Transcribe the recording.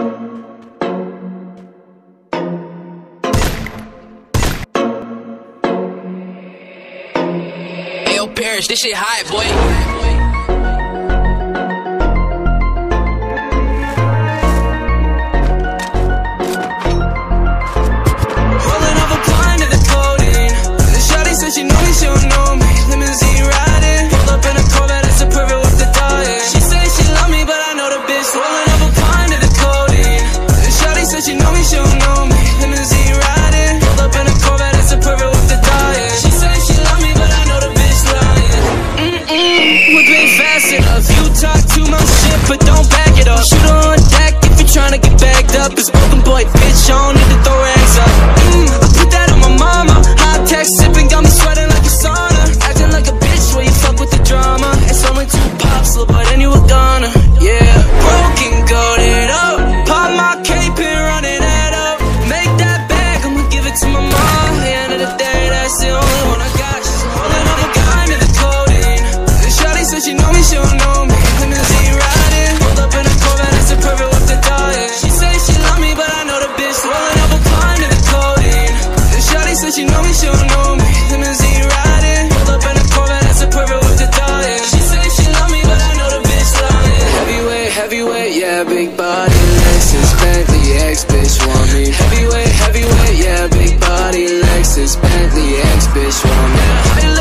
Ayo, Parrish, this shit hot, boy. She know me, she don't know me. Limousine riding, pulled up in a Corvette, that's a perfect with the diet. She say she love me, but I know the bitch rolling up a pint of the codeine. Shawty said she know me, she don't know me. Limousine riding, pulled up in a Corvette, that's a perfect with the diet. She say she love me, but I know the bitch lying. Whipping fast enough, you talk too much shit, but don't back it up. Shoot her on deck if you tryna get bagged up. It's broken boy, bitch, I don't need to throw rags up. I put that on my mama. High tech sipping, got me sweating like a sauna. Acting like a bitch where you fuck with the drama. It's only 2 pops, little boy, then you were gonna. Yeah, broken, goated up. Pop my cape and run it up. Make that bag, I'ma give it to my mom. At the end of the day, that's the only one I got. She's rolling up a gun in the codeine. Shawty said she know me, she don't know me. Limousine riding, pulled up in a Corvette, that's a perfect with the diet. She say she love me, but I know the bitch rolling up a gun in the codeine. Shawty said she know me, she don't know me. Limousine riding, pulled up in a Corvette, that's a perfect with the diet. She say she love me, but I know the bitch lying. Heavyweight, heavyweight, yeah, big body, Lexus, Bentley, ex-bitch want me. Heavyweight, heavyweight, yeah, big body, Lexus, Bentley, ex-bitch want me.